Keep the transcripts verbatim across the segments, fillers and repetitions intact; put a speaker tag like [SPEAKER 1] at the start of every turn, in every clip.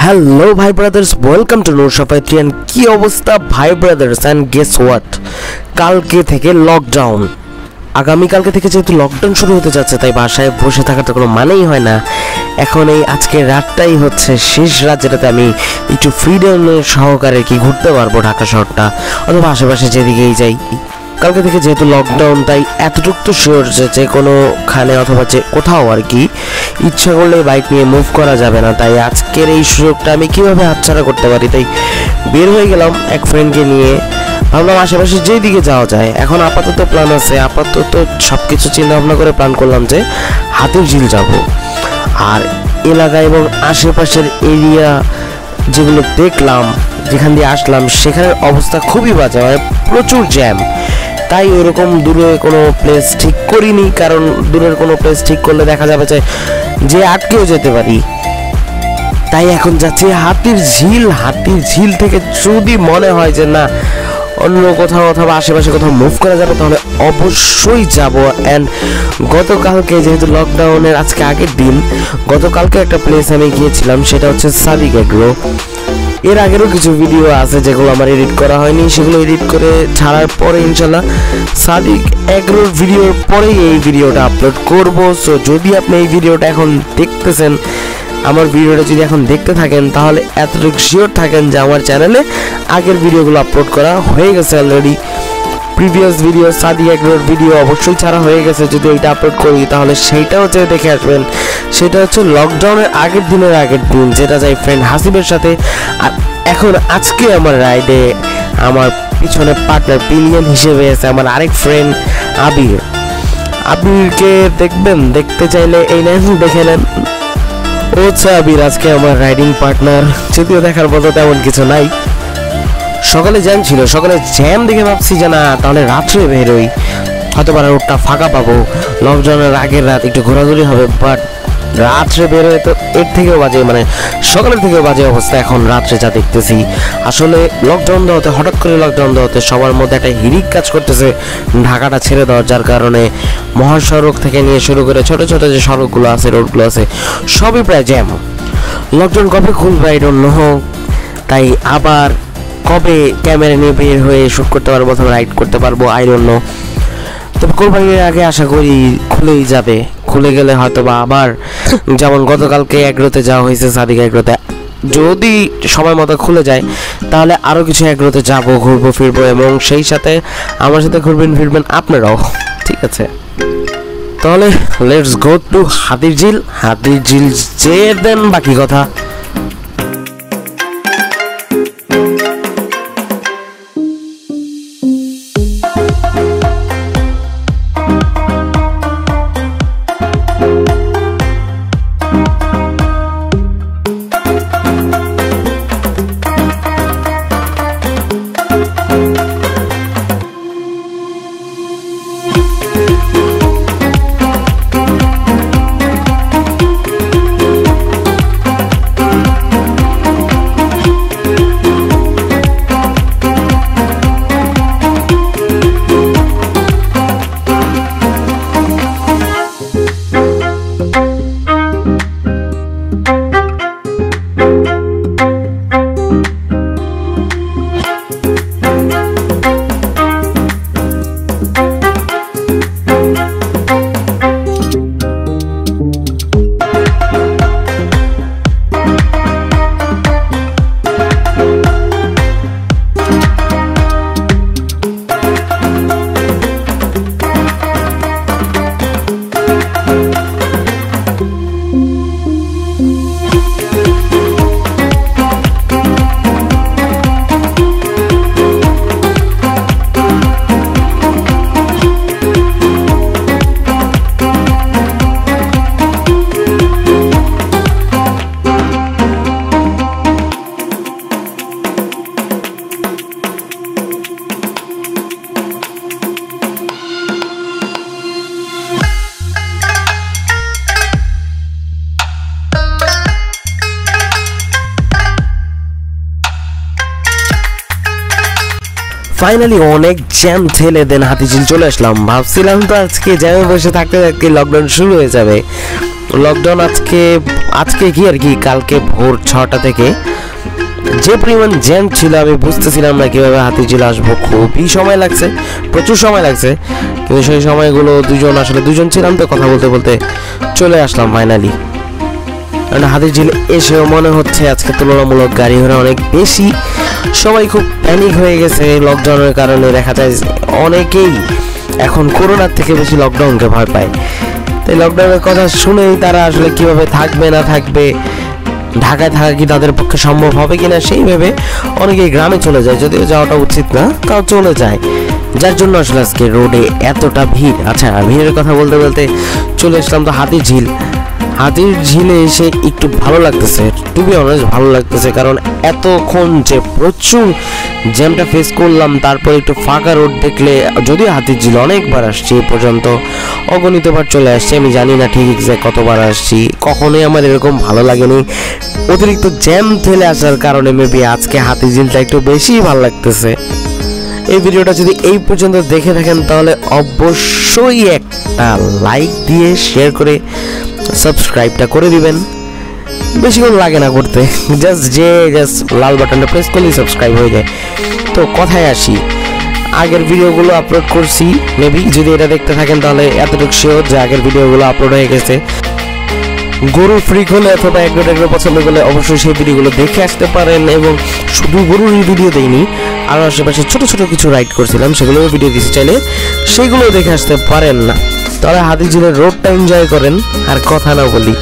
[SPEAKER 1] Hello ভাই brothers, welcome to Noor সাফাইত্রি। And কি অবস্থা ভাই ব্রাদার্স, অ্যান্ড গেস হোয়াট, কালকে থেকে লকডাউন। আগামীকালকে থেকে যেহেতু লকডাউন শুরু হতে যাচ্ছে, তাই বাসায় বসে থাকার তো কোনো মানেই হয় না। এখন এই আজকের রাতটাই হচ্ছে শেষ রাত, যেটাতে আমি একটু ফ্রিডমের সহকারে কি ঘুরতে পারবো ঢাকা শহরটা, অথবা আশেপাশে যেদিকেই যাই। কালকে থেকে যেহেতু লকডাউন, তাই এতটুকু তো শিওর যে যে কোনোখানে অথবা যে কোথাও আর কি ইচ্ছা করলে বাইক নিয়ে মুভ করা যাবে না। তাই আজকের এই সুযোগটা আমি কীভাবে হাতছাড়া করতে পারি, তাই বের হয়ে গেলাম এক ফ্রেন্ডকে নিয়ে। ভাবলাম আশেপাশে যেই দিকে যাওয়া যায়। এখন আপাতত প্ল্যান আছে, আপাতত সব কিছু চিন্তা ভাবনা করে প্ল্যান করলাম যে হাতিরঝিল যাব। আর এলাকা এবং আশেপাশের এরিয়া যেগুলো দেখলাম, যেখান দিয়ে আসলাম, সেখানের অবস্থা খুবই বাজে, মানে প্রচুর জ্যাম। তাই ওরকম দূরে কোনো প্লেস ঠিক করিনি, কারণ দূরের কোনো প্লেস ঠিক করলে দেখা যাবে যে যে আটকেও যেতে পারি। তাই এখন যাচ্ছি হাতিরঝিল। হাতিরঝিল থেকে যদি মনে হয় যে না অন্য কোথাও অথবা আশেপাশে কোথাও মুভ করা যাবে, তাহলে অবশ্যই যাব। অ্যান্ড গতকালকে যেহেতু লকডাউনের আজকে আগের দিন, গতকালকে একটা প্লেস আমি গিয়েছিলাম, সেটা হচ্ছে সাদিক এগ্রো। এর আগেরও কিছু ভিডিও আছে যেগুলো আমার এডিট করা হয়নি, সেগুলো এডিট করে ছাড়ার পরে ইনশাল্লাহ সাদিক এগ্রোর ভিডিওর পরেই এই ভিডিওটা আপলোড করব। সো যদি আপনি এই ভিডিওটা এখন দেখতেছেন, আমার ভিডিওটা যদি এখন দেখতে থাকেন, তাহলে এতটুকু শিওর থাকেন যে আমার চ্যানেলে আগের ভিডিওগুলো আপলোড করা হয়ে গেছে অলরেডি। প্রিভিয়াস ভিডিও সাদিক এগ্রোর ভিডিও অবশ্যই ছাড়া হয়ে গেছে। যদি এইটা আপলোড করি তাহলে সেইটাও যে দেখে আসবেন। সেটা হচ্ছে লকডাউনের আগের দিনের আগের দিন, যেটা যাই ফ্রেন্ড হাসিবের সাথে। আর এখন আজকে আমার রাইডে আমার পিছনে পার্টনার পিলিয়ন হিসেবে আছে আমার আরেক ফ্রেন্ড আবির। আবিরকে দেখবেন, দেখতে চাইলে এই নেন, দেখে নেন। ও হচ্ছে আবির আজকে আমার রাইডিং পার্টনার। যদিও দেখার মতো তেমন কিছু নাই। সকালে জ্যাম ছিল, সকালে জ্যাম দেখে ভাবছি যে না তাহলে রাত্রে বেরোই, হয়তো বা রোডটা ফাঁকা পাবো, লকডাউনের আগের রাত একটু ঘোরাঘুরি হবে। বাট রাত্রে বেরোয় তো এর থেকেও বাজে, মানে সকালের থেকেও বাজে অবস্থা এখন রাত্রে যা দেখতেছি। আসলে লকডাউন দেওয়াতে, হঠাৎ করে লকডাউন দেওয়াতে সবার মধ্যে একটা হিড়িক কাজ করতেছে ঢাকাটা ছেড়ে দেওয়ার, যার কারণে মহাসড়ক থেকে নিয়ে শুরু করে ছোট ছোট যে সড়কগুলো আছে, রোডগুলো আছে, সবই প্রায় জ্যাম। লকডাউন কবে খুলবে আই ডোন্ট নো। তাই আবার কবে ক্যামেরা নিয়ে বের হয়ে শ্যুট করতে পারবো অথবা রাইড করতে পারবো আই ডোন্ট নো। তবে কোরবানির আগে আশা করি খুলেই যাবে। খুলে গেলে হয়তো বা আবার যেমন গতকালকে এগ্রোতে যাওয়া হয়েছে সাদিক এগ্রোতে, যদি সময় মতো খুলে যায় তাহলে আরও কিছু এগ্রোতে যাবো, ঘুরবো ফিরবো, এবং সেই সাথে আমার সাথে ঘুরবেন ফিরবেন আপনারাও। ঠিক আছে, তাহলে let's go to Hatirjheel. Hatirjheel যে দেন বাকি কথা। ফাইনালি অনেক জ্যাম ঠেলে দেন হাতিঝিল চলে আসলাম। ভাবছিলাম তো আজকে জ্যামে বসে থাকতে থাকতে লকডাউন শুরু হয়ে যাবে, লকডাউন আজকে আজকে কি আর কি কালকে ভোর ছটা থেকে যে পরিমাণ জ্যাম ছিল আমি বুঝতেছিলাম না কীভাবে হাতিঝিল আসবো। খুবই সময় লাগছে, প্রচুর সময় লাগছে, কিন্তু সেই সময়গুলো দুজন আসলে দুজন ছিলাম তো কথা বলতে বলতে চলে আসলাম ফাইনালি। কারণ হাতিঝিল এসেও মনে হচ্ছে আজকে তুলনামূলক গাড়ি ঘোড়া অনেক বেশি, সবাই খুব প্যানিক হয়ে গেছে লকডাউনের কারণে। দেখা যায় অনেকেই এখন করোনার থেকে বেশি লকডাউনকে ভয় পায়, তাই লকডাউনের কথা শুনেই তারা আসলে কিভাবে থাকবে না থাকবে, ঢাকায় থাকা কি তাদের পক্ষে সম্ভব হবে কিনা সেই ভেবে অনেকেই গ্রামে চলে যায়, যদিও যাওয়াটা উচিত না, তাও চলে যায়, যার জন্য আসলে আজকে রোডে এতটা ভিড়। আচ্ছা, ভিড়ের কথা বলতে বলতে চলে আসলাম তো হাতিঝিল। হাতির ঝিলে এসে একটু ভালো লাগতেছে, টু বি অনেস্ট ভালো লাগতেছে, কারণ এতক্ষণ যে প্রচুর জ্যামটা ফেস করলাম, তারপর একটু ফাঁকা রোড দেখলে, যদিও হাতির ঝিল অনেকবার আসছি এ পর্যন্ত, অগণিতবার চলে আসছি, আমি জানি না ঠিক এক্সাক্ট কতবার আসছি, কখনোই আমার এরকম ভালো লাগেনি। অতিরিক্ত জ্যাম ঠেলে আসার কারণে মেবি আজকে হাতির ঝিলটা একটু বেশি ভালো লাগতেছে। এই ভিডিওটা যদি এই পর্যন্ত দেখে থাকেন তাহলে অবশ্যই একটা লাইক দিয়ে শেয়ার করে সাবস্ক্রাইবটা করে দিবেন, বেশিক্ষণ লাগে না করতে, জাস্ট যে জাস্ট লাল বাটনটা প্রেস করলেই সাবস্ক্রাইব হয়ে যায়। তো কথায় আসি, আগের ভিডিওগুলো আপলোড করছি, মেবি যদি এটা দেখতে থাকেন তাহলে এতটুকু শিওর যে আগের ভিডিওগুলো আপলোড হয়ে গেছে। গরু ফ্রিক হলে অথবা এগ্রো ট্যাগ্রো পছন্দ করলে অবশ্যই সেই ভিডিওগুলো দেখে আসতে পারেন। এবং শুধু গরুর ভিডিও দেইনি, আরও আশেপাশে ছোটো ছোটো কিছু রাইড করছিলাম, সেগুলোও ভিডিও দিতে চাইলে সেগুলোও দেখে আসতে পারেন না। তাহলে হাতিঝিলের রোডটা এনজয় করেন, আর কথা না বলি।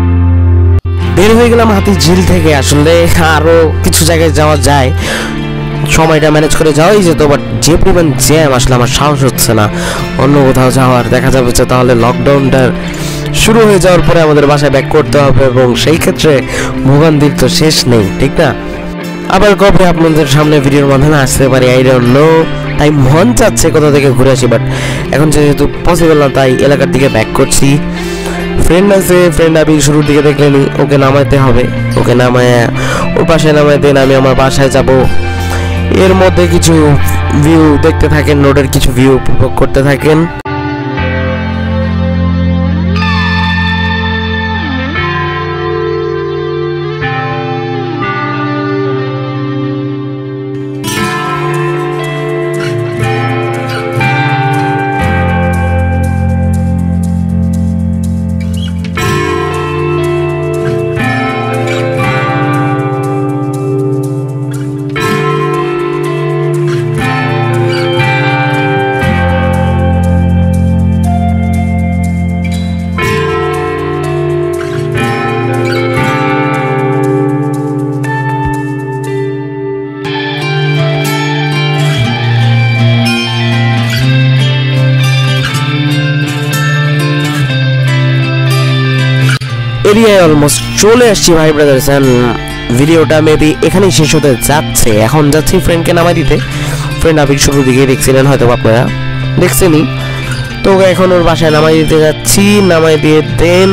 [SPEAKER 1] বের হয়ে গেলাম হাতিঝিল থেকে। আসলে আরো কিছু জায়গায় যাওয়া যায়, সময়টা ম্যানেজ করে যাওয়াই যেত, বাট যে পরিমাণ জ্যাম আসলে আমার সাহস হচ্ছে না অন্য কোথাও যাওয়ার। দেখা যাবে যে তাহলে লকডাউনটার শুরু হয়ে যাওয়ার পরে আমাদের বাসায় ব্যাক করতে হবে, এবং সেই ক্ষেত্রে ভোগান্তির তো শেষ নেই, ঠিক না? আবার কবে আপনাদের সামনে ভিডিওর মাধ্যমে আসতে পারি আই ডোন্ট নো। তাই মন চাচ্ছে কোথা থেকে ঘুরে আসি, বাট এখন যেহেতু পসিবল না, তাই এলাকার দিকে ব্যাক করছি। ফ্রেন্ড আছে, ফ্রেন্ড আমি শুরুর দিকে দেখলেনি, ওকে নামাইতে হবে। ওকে নামায় ওর বাসায় নামাই দেন, আমি আমার বাসায় যাব। এর মধ্যে কিছু ভিউ দেখতে থাকেন, রোডের কিছু ভিউ উপভোগ করতে থাকেন। এরিয়ায় অলমোস্ট চলে আসছি ভাই ব্রাদার্স, অ্যান্ড ভিডিওটা মেবি এখানেই শেষ হতে যাচ্ছে। এখন যাচ্ছি ফ্রেন্ডকে নামাই দিতে। ফ্রেন্ড আবির শুরুর দিকে দেখছিলেন হয়তো আপনারা, দেখছেনই তো। এখন ওর বাসায় নামাই দিতে যাচ্ছি, নামাই দিয়ে দেন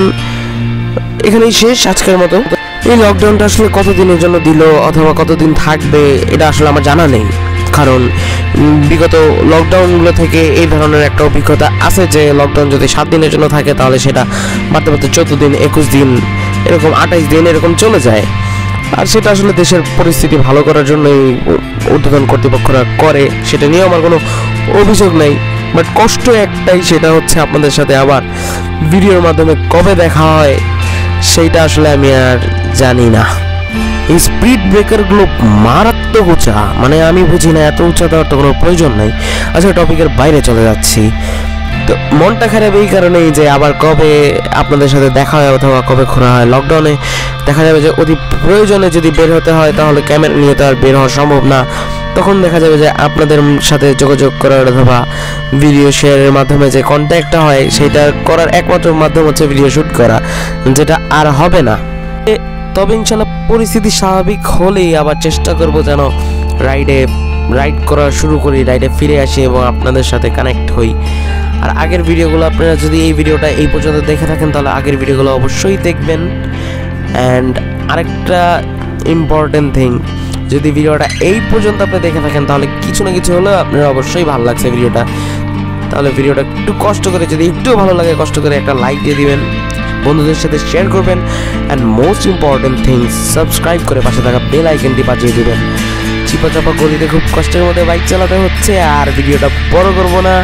[SPEAKER 1] এখানেই শেষ আজকের মতো। এই লকডাউনটা আসলে কতদিনের জন্য দিল অথবা কতদিন থাকবে এটা আসলে আমার জানা নেই, কারণ বিগত লকডাউনগুলো থেকে এই ধরনের একটা অভিজ্ঞতা আছে যে লকডাউন যদি সাত দিনের জন্য থাকে তাহলে সেটা বাড়তে বাড়তে চোদ্দ দিন, একুশ দিন, এরকম আঠাইশ দিন এরকম চলে যায়। আর সেটা আসলে দেশের পরিস্থিতি ভালো করার জন্যই ঊর্ধ্বতন কর্তৃপক্ষরা করে, সেটা নিয়ে আমার কোনো অভিযোগ নেই। বাট কষ্ট একটাই, সেটা হচ্ছে আপনাদের সাথে আবার ভিডিওর মাধ্যমে কবে দেখা হয় সেইটা আসলে আমি আর জানি না। এই স্পিড ব্রেকারগুলো মারাত্মক উঁচা, মানে আমি বুঝি না এত উঁচা দেওয়ার তো কোনো প্রয়োজন নাই। আচ্ছা, টপিকের বাইরে চলে যাচ্ছি। তো মনটা খারাপ এই কারণেই যে আবার কবে আপনাদের সাথে দেখা হয় অথবা কবে ঘোরা হয়। লকডাউনে দেখা যাবে যে অতি প্রয়োজনে যদি বের হতে হয় তাহলে ক্যামেরা নিয়ে তো আর বের হওয়া সম্ভব না। তখন দেখা যাবে যে আপনাদের সাথে যোগাযোগ করার অথবা ভিডিও শেয়ারের মাধ্যমে যে কন্ট্যাক্টটা হয় সেটা করার একমাত্র মাধ্যম হচ্ছে ভিডিও শ্যুট করা, যেটা আর হবে না। তবে ইনশাল্লাহ পরিস্থিতি স্বাভাবিক হলেই আবার চেষ্টা করব যেন রাইডে রাইড করা শুরু করি, রাইডে ফিরে আসি এবং আপনাদের সাথে কানেক্ট হই। আর আগের ভিডিওগুলো আপনারা যদি এই ভিডিওটা এই পর্যন্ত দেখে থাকেন তাহলে আগের ভিডিওগুলো অবশ্যই দেখবেন। অ্যান্ড আরেকটা ইম্পর্টেন্ট থিং, যদি ভিডিওটা এই পর্যন্ত আপনি দেখে থাকেন তাহলে কিছু না কিছু হলেও আপনার অবশ্যই ভালো লাগছে ভিডিওটা। তাহলে ভিডিওটা একটু কষ্ট করে, যদি একটু ভালো লাগে কষ্ট করে একটা লাইক দিয়ে দিবেন, বন্ধুদের সাথে শেয়ার করবেন, and most important things subscribe করে পাশে থাকা বেল আইকনটি বাজিয়ে দিবেন। চিপা চাপা গলিতে খুব কষ্টের মধ্যে বাইক চালাতে হচ্ছে, আর ভিডিওটা বড় করব না।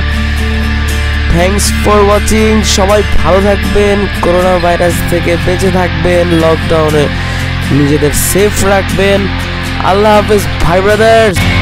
[SPEAKER 1] Thanks for watching. সবাই ভালো থাকবেন, করোনা ভাইরাস থেকে বেঁচে থাকবেন, লকডাউনে নিজেদের সেফ রাখবেন। আল্লাহ হাফেজ ভাই ব্রাদার্স।